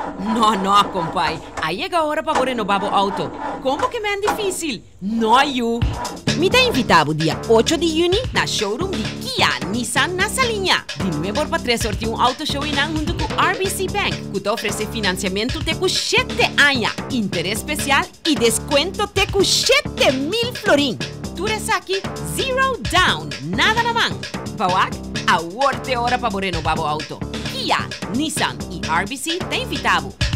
No, compadre. Aí chega a hora para renovar o auto. Como que é difícil? Não, you. Me te invitavo dia 8 de junho na showroom de Kia Nissan na Salinha. De nuevo para 3 sorte auto show junto com RBC Bank, que te oferece financiamento até com 7 anos, interesse especial e desconto até com 7.000 florin. Tu aqui, zero down, nada na mão. Pauak, a hora para renovar o auto. Kia, Nissan e RBC te invitavo.